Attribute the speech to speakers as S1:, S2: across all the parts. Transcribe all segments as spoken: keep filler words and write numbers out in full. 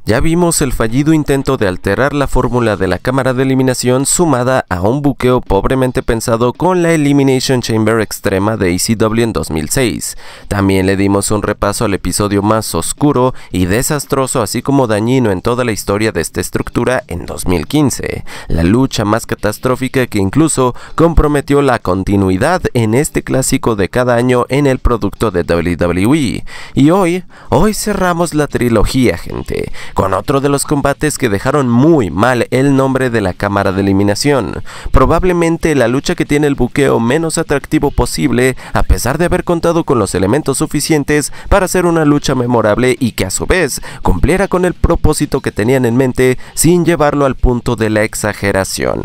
S1: Ya vimos el fallido intento de alterar la fórmula de la cámara de eliminación sumada a un buqueo pobremente pensado con la Elimination Chamber extrema de E C W en dos mil seis. También le dimos un repaso al episodio más oscuro y desastroso así como dañino en toda la historia de esta estructura en dos mil quince, la lucha más catastrófica que incluso comprometió la continuidad en este clásico de cada año en el producto de W W E. Y hoy, hoy cerramos la trilogía, gente, con otro de los combates que dejaron muy mal el nombre de la cámara de eliminación. Probablemente la lucha que tiene el buqueo menos atractivo posible, a pesar de haber contado con los elementos suficientes para hacer una lucha memorable y que a su vez cumpliera con el propósito que tenían en mente sin llevarlo al punto de la exageración.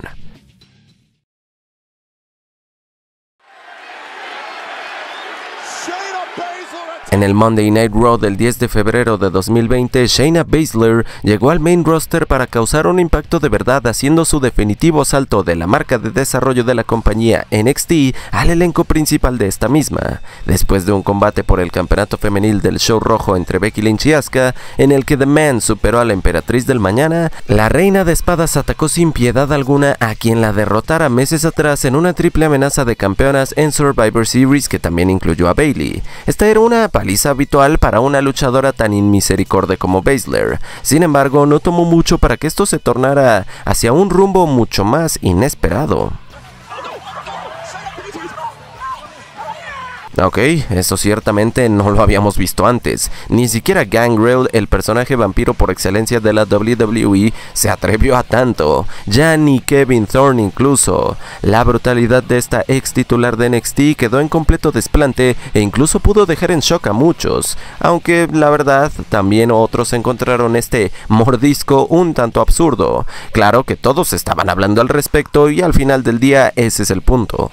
S1: En el Monday Night Raw del diez de febrero de dos mil veinte, Shayna Baszler llegó al main roster para causar un impacto de verdad, haciendo su definitivo salto de la marca de desarrollo de la compañía N X T al elenco principal de esta misma. Después de un combate por el campeonato femenil del show rojo entre Becky Lynch y Asuka, en el que The Man superó a la Emperatriz del Mañana, la Reina de Espadas atacó sin piedad alguna a quien la derrotara meses atrás en una triple amenaza de campeonas en Survivor Series que también incluyó a Bayley. Esta era una paliza habitual para una luchadora tan inmisericordia como Baszler. Sin embargo, no tomó mucho para que esto se tornara hacia un rumbo mucho más inesperado. Ok, eso ciertamente no lo habíamos visto antes. Ni siquiera Gangrel, el personaje vampiro por excelencia de la W W E, se atrevió a tanto. Ya ni Kevin Thorne incluso. La brutalidad de esta ex titular de N X T quedó en completo desplante e incluso pudo dejar en shock a muchos. Aunque la verdad, también otros encontraron este mordisco un tanto absurdo. Claro que todos estaban hablando al respecto y al final del día ese es el punto.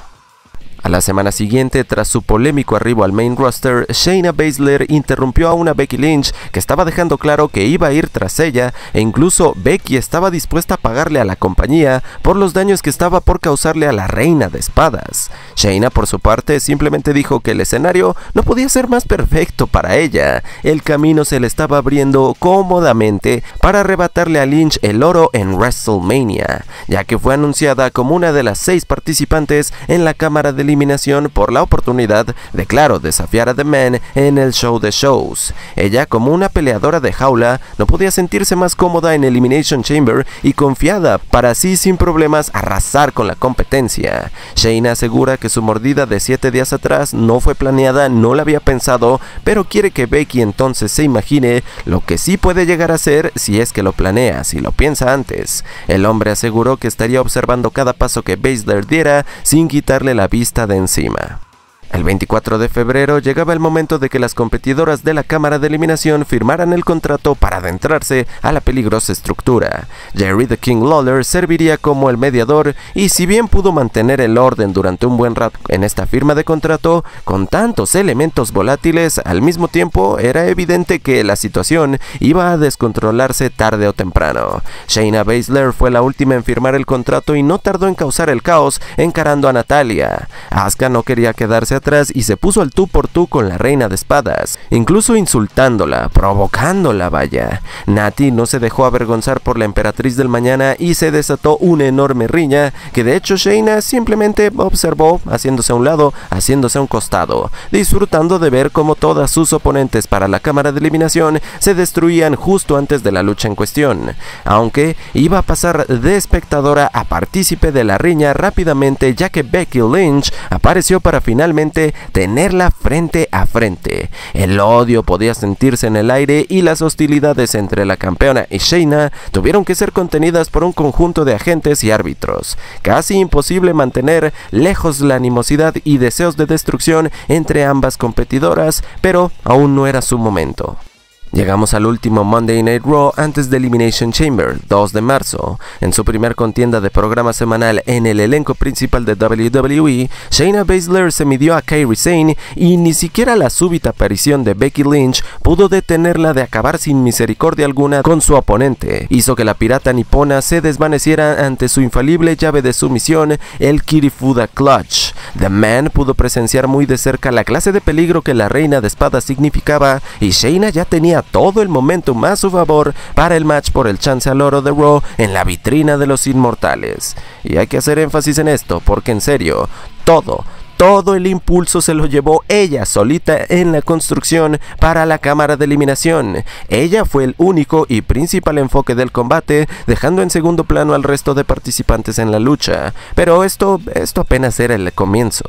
S1: A la semana siguiente, tras su polémico arribo al main roster, Shayna Baszler interrumpió a una Becky Lynch que estaba dejando claro que iba a ir tras ella, e incluso Becky estaba dispuesta a pagarle a la compañía por los daños que estaba por causarle a la Reina de Espadas. Shayna, por su parte, simplemente dijo que el escenario no podía ser más perfecto para ella. El camino se le estaba abriendo cómodamente para arrebatarle a Lynch el oro en WrestleMania, ya que fue anunciada como una de las seis participantes en la cámara de eliminación por la oportunidad de, claro, desafiar a The Man en el show de shows. Ella, como una peleadora de jaula, no podía sentirse más cómoda en Elimination Chamber y confiada para así sin problemas arrasar con la competencia. Shayna asegura que su mordida de siete días atrás no fue planeada, no la había pensado, pero quiere que Becky entonces se imagine lo que sí puede llegar a ser si es que lo planea, si lo piensa antes. El hombre aseguró que estaría observando cada paso que Baszler diera sin quitarle la vista de encima. El veinticuatro de febrero llegaba el momento de que las competidoras de la cámara de eliminación firmaran el contrato para adentrarse a la peligrosa estructura. Jerry the King Lawler serviría como el mediador y si bien pudo mantener el orden durante un buen rato en esta firma de contrato, con tantos elementos volátiles al mismo tiempo era evidente que la situación iba a descontrolarse tarde o temprano. Shayna Baszler fue la última en firmar el contrato y no tardó en causar el caos encarando a Natalya. Asuka no quería quedarse atrás y se puso al tú por tú con la Reina de Espadas, incluso insultándola, provocándola, vaya. Nati no se dejó avergonzar por la Emperatriz del Mañana y se desató una enorme riña que de hecho Shayna simplemente observó, haciéndose a un lado, haciéndose a un costado, disfrutando de ver cómo todas sus oponentes para la cámara de eliminación se destruían justo antes de la lucha en cuestión, aunque iba a pasar de espectadora a partícipe de la riña rápidamente, ya que Becky Lynch apareció para finalmente tenerla frente a frente. El odio podía sentirse en el aire y las hostilidades entre la campeona y Shayna tuvieron que ser contenidas por un conjunto de agentes y árbitros. Casi imposible mantener lejos la animosidad y deseos de destrucción entre ambas competidoras, pero aún no era su momento. Llegamos al último Monday Night Raw antes de Elimination Chamber, dos de marzo. En su primer contienda de programa semanal en el elenco principal de W W E, Shayna Baszler se midió a Kairi Sane y ni siquiera la súbita aparición de Becky Lynch pudo detenerla de acabar sin misericordia alguna con su oponente. Hizo que la pirata nipona se desvaneciera ante su infalible llave de sumisión, el Kirifuda Clutch. The Man pudo presenciar muy de cerca la clase de peligro que la reina de espadas significaba, y Shayna ya tenía todo el momentum a su favor para el match por el chance al oro de Raw en la vitrina de los inmortales. Y hay que hacer énfasis en esto, porque en serio, todo, todo el impulso se lo llevó ella solita en la construcción para la cámara de eliminación. Ella fue el único y principal enfoque del combate, dejando en segundo plano al resto de participantes en la lucha. Pero esto, esto apenas era el comienzo.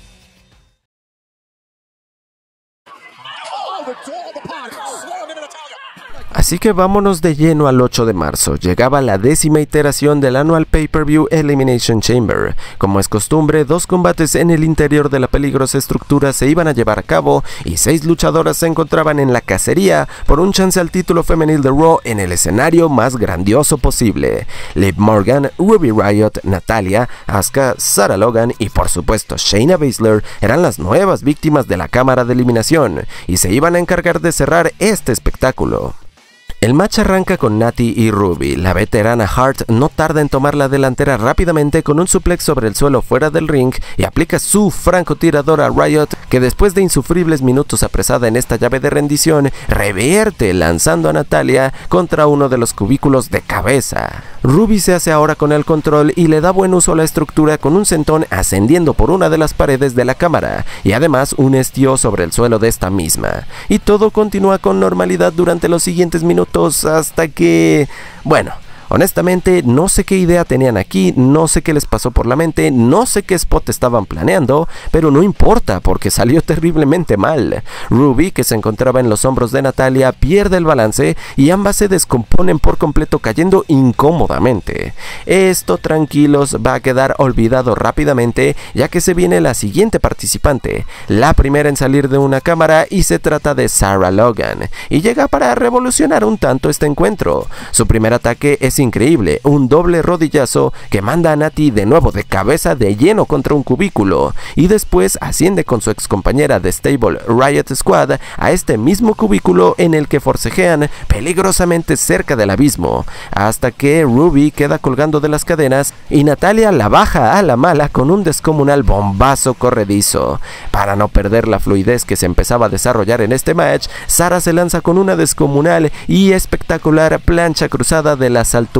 S1: Así que vámonos de lleno al ocho de marzo. Llegaba la décima iteración del Annual Pay-Per-View Elimination Chamber. Como es costumbre, dos combates en el interior de la peligrosa estructura se iban a llevar a cabo y seis luchadoras se encontraban en la cacería por un chance al título femenil de Raw en el escenario más grandioso posible. Liv Morgan, Ruby Riott, Natalya, Asuka, Sarah Logan y por supuesto Shayna Baszler eran las nuevas víctimas de la cámara de eliminación y se iban a encargar de cerrar este espectáculo. El match arranca con Natty y Ruby. La veterana Hart no tarda en tomar la delantera rápidamente con un suplex sobre el suelo fuera del ring y aplica su francotirador a Riott, que después de insufribles minutos apresada en esta llave de rendición, revierte lanzando a Natalya contra uno de los cubículos de cabeza. Ruby se hace ahora con el control y le da buen uso a la estructura con un sentón ascendiendo por una de las paredes de la cámara y además un estío sobre el suelo de esta misma. Y todo continúa con normalidad durante los siguientes minutos hasta que, bueno, honestamente no sé qué idea tenían aquí, no sé qué les pasó por la mente, no sé qué spot estaban planeando, pero no importa porque salió terriblemente mal. Ruby, que se encontraba en los hombros de Natalya, pierde el balance y ambas se descomponen por completo cayendo incómodamente. Esto, tranquilos, va a quedar olvidado rápidamente ya que se viene la siguiente participante, la primera en salir de una cámara, y se trata de Sarah Logan, y llega para revolucionar un tanto este encuentro. Su primer ataque es increíble, un doble rodillazo que manda a Natty de nuevo de cabeza de lleno contra un cubículo, y después asciende con su ex compañera de stable Riott Squad a este mismo cubículo en el que forcejean peligrosamente cerca del abismo, hasta que Ruby queda colgando de las cadenas y Natalya la baja a la mala con un descomunal bombazo corredizo. Para no perder la fluidez que se empezaba a desarrollar en este match, Sarah se lanza con una descomunal y espectacular plancha cruzada de las alturas.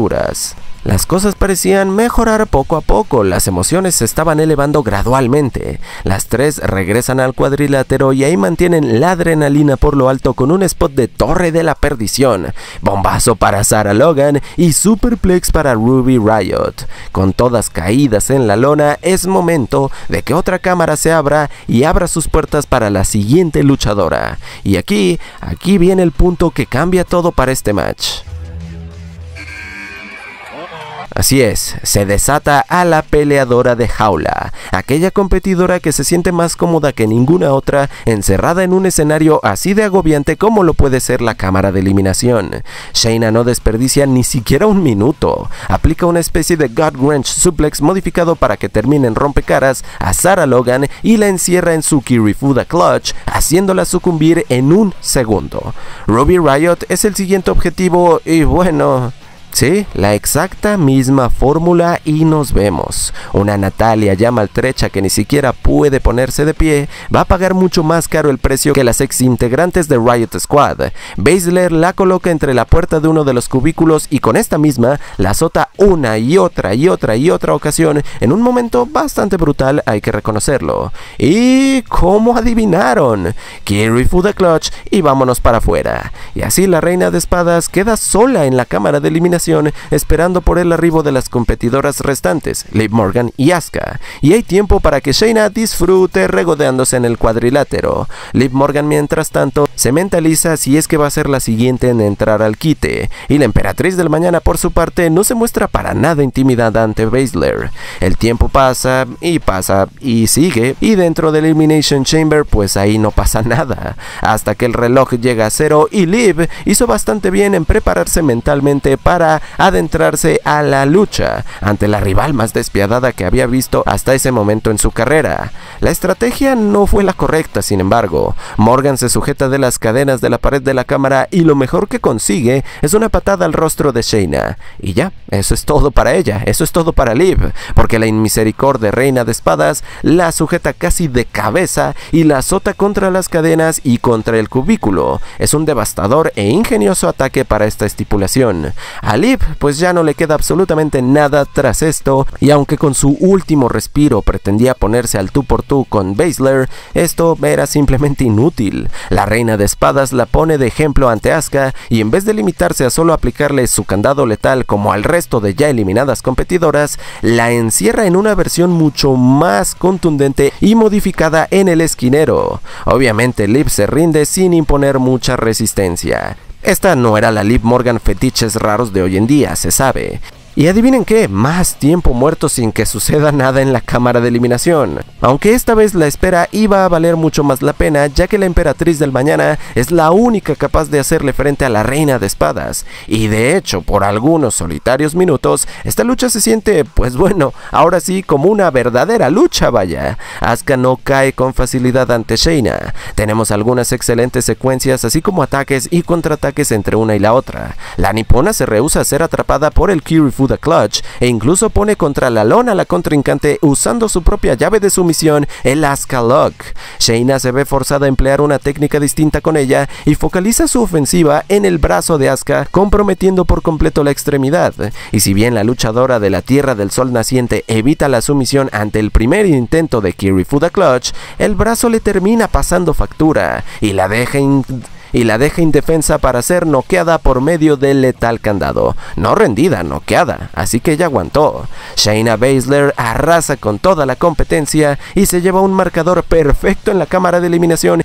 S1: Las cosas parecían mejorar poco a poco, las emociones se estaban elevando gradualmente. Las tres regresan al cuadrilátero y ahí mantienen la adrenalina por lo alto con un spot de torre de la perdición, bombazo para Sarah Logan y superplex para Ruby Riott. Con todas caídas en la lona, es momento de que otra cámara se abra y abra sus puertas para la siguiente luchadora. Y aquí, aquí viene el punto que cambia todo para este match. Así es, se desata a la peleadora de jaula, aquella competidora que se siente más cómoda que ninguna otra encerrada en un escenario así de agobiante como lo puede ser la cámara de eliminación. Shayna no desperdicia ni siquiera un minuto, aplica una especie de gut wrench suplex modificado para que termine en rompecaras a Sarah Logan y la encierra en su Kirifuda Clutch, haciéndola sucumbir en un segundo. Ruby Riott es el siguiente objetivo y bueno... Sí, la exacta misma fórmula y nos vemos. Una Natalya ya maltrecha que ni siquiera puede ponerse de pie va a pagar mucho más caro el precio que las ex integrantes de Riott Squad. Baszler la coloca entre la puerta de uno de los cubículos y con esta misma la azota una y otra y otra y otra ocasión en un momento bastante brutal, hay que reconocerlo. ¿Y cómo adivinaron? Kirifuda Clutch y vámonos para afuera. Y así la reina de espadas queda sola en la cámara de eliminación esperando por el arribo de las competidoras restantes, Liv Morgan y Asuka, y hay tiempo para que Shayna disfrute regodeándose en el cuadrilátero. Liv Morgan mientras tanto se mentaliza si es que va a ser la siguiente en entrar al quite, y la emperatriz del mañana por su parte no se muestra para nada intimidada ante Baszler. El tiempo pasa y pasa y sigue, y dentro del Elimination Chamber pues ahí no pasa nada, hasta que el reloj llega a cero y Liv hizo bastante bien en prepararse mentalmente para para adentrarse a la lucha ante la rival más despiadada que había visto hasta ese momento en su carrera. La estrategia no fue la correcta, sin embargo. Morgan se sujeta de las cadenas de la pared de la cámara y lo mejor que consigue es una patada al rostro de Shayna. Y ya, eso es todo para ella, eso es todo para Liv, porque la inmisericordia reina de espadas la sujeta casi de cabeza y la azota contra las cadenas y contra el cubículo. Es un devastador e ingenioso ataque para esta estipulación. A Liv pues ya no le queda absolutamente nada tras esto, y aunque con su último respiro pretendía ponerse al tú por tú con Baszler, esto era simplemente inútil. La reina de espadas la pone de ejemplo ante Asuka y en vez de limitarse a solo aplicarle su candado letal como al resto de ya eliminadas competidoras, la encierra en una versión mucho más contundente y modificada en el esquinero. Obviamente Liv se rinde sin imponer mucha resistencia. Esta no era la Liv Morgan fetiches raros de hoy en día, se sabe. Y adivinen qué, más tiempo muerto sin que suceda nada en la cámara de eliminación. Aunque esta vez la espera iba a valer mucho más la pena, ya que la emperatriz del mañana es la única capaz de hacerle frente a la reina de espadas. Y de hecho, por algunos solitarios minutos, esta lucha se siente, pues bueno, ahora sí como una verdadera lucha, vaya. Asuka no cae con facilidad ante Shayna. Tenemos algunas excelentes secuencias, así como ataques y contraataques entre una y la otra. La nipona se rehúsa a ser atrapada por el Kirifuda Clutch e incluso pone contra la lona a la contrincante usando su propia llave de sumisión, el Asuka Lock. Shayna se ve forzada a emplear una técnica distinta con ella y focaliza su ofensiva en el brazo de Asuka, comprometiendo por completo la extremidad. Y si bien la luchadora de la Tierra del Sol Naciente evita la sumisión ante el primer intento de Kirifuda Clutch, el brazo le termina pasando factura y la deja in y la deja indefensa para ser noqueada por medio del letal candado. No rendida, noqueada, así que ella aguantó. Shayna Baszler arrasa con toda la competencia y se lleva un marcador perfecto en la cámara de eliminación.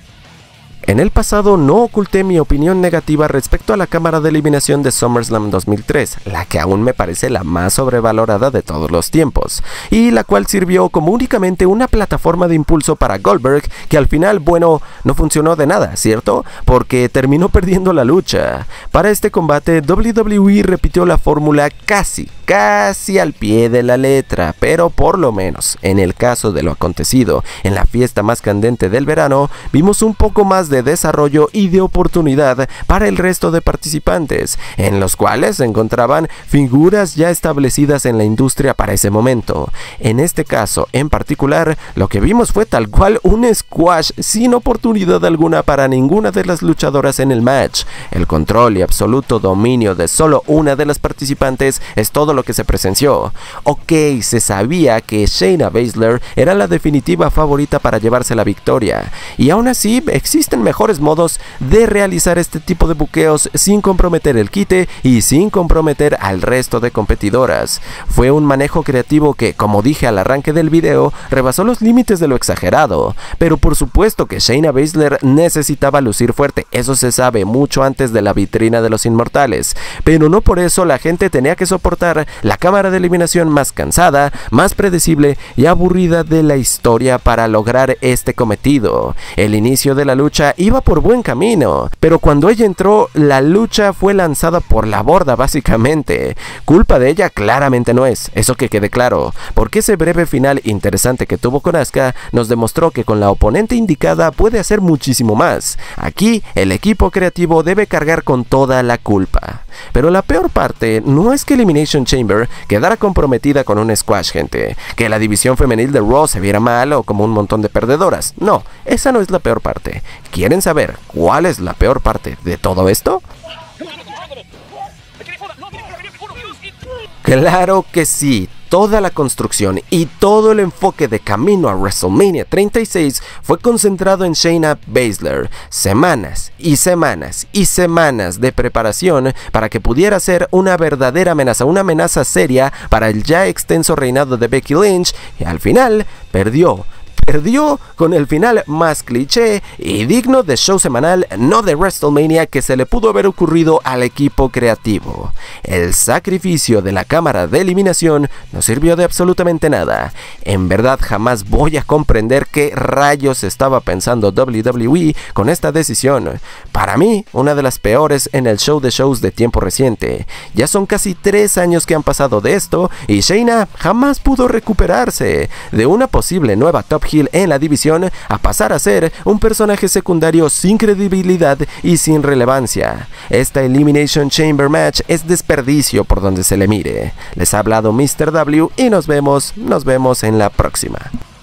S1: En el pasado no oculté mi opinión negativa respecto a la cámara de eliminación de SummerSlam dos mil tres, la que aún me parece la más sobrevalorada de todos los tiempos, y la cual sirvió como únicamente una plataforma de impulso para Goldberg, que al final, bueno, no funcionó de nada, ¿cierto? Porque terminó perdiendo la lucha. Para este combate, W W E repitió la fórmula casi, casi al pie de la letra, pero por lo menos, en el caso de lo acontecido en la fiesta más candente del verano, vimos un poco más de de desarrollo y de oportunidad para el resto de participantes, en los cuales se encontraban figuras ya establecidas en la industria para ese momento. En este caso en particular, lo que vimos fue tal cual un squash sin oportunidad alguna para ninguna de las luchadoras en el match. El control y absoluto dominio de solo una de las participantes es todo lo que se presenció. Ok, se sabía que Shayna Baszler era la definitiva favorita para llevarse la victoria, y aún así existen mejores modos de realizar este tipo de buqueos sin comprometer el quite y sin comprometer al resto de competidoras. Fue un manejo creativo que, como dije al arranque del video, rebasó los límites de lo exagerado, pero por supuesto que Shayna Baszler necesitaba lucir fuerte, eso se sabe mucho antes de la vitrina de los inmortales, pero no por eso la gente tenía que soportar la cámara de eliminación más cansada, más predecible y aburrida de la historia para lograr este cometido. El inicio de la lucha iba por buen camino, pero cuando ella entró, la lucha fue lanzada por la borda básicamente. Culpa de ella claramente no es, eso que quede claro, porque ese breve final interesante que tuvo con Asuka nos demostró que con la oponente indicada puede hacer muchísimo más. Aquí, el equipo creativo debe cargar con toda la culpa. Pero la peor parte no es que Elimination Chamber quedara comprometida con un squash, gente, que la división femenil de Raw se viera mal o como un montón de perdedoras. No, esa no es la peor parte. ¿Quieren saber cuál es la peor parte de todo esto? ¡Claro que sí! Toda la construcción y todo el enfoque de camino a WrestleMania treinta y seis fue concentrado en Shayna Baszler. Semanas y semanas y semanas de preparación para que pudiera ser una verdadera amenaza, una amenaza seria para el ya extenso reinado de Becky Lynch, y al final perdió. perdió con el final más cliché y digno de show semanal, no de WrestleMania, que se le pudo haber ocurrido al equipo creativo. El sacrificio de la cámara de eliminación no sirvió de absolutamente nada. En verdad jamás voy a comprender qué rayos estaba pensando W W E con esta decisión. Para mí, una de las peores en el show de shows de tiempo reciente. Ya son casi tres años que han pasado de esto y Shayna jamás pudo recuperarse de una posible nueva top heel en la división a pasar a ser un personaje secundario sin credibilidad y sin relevancia. Esta Elimination Chamber match es desperdicio por donde se le mire. Les ha hablado mister W y nos vemos, nos vemos en la próxima.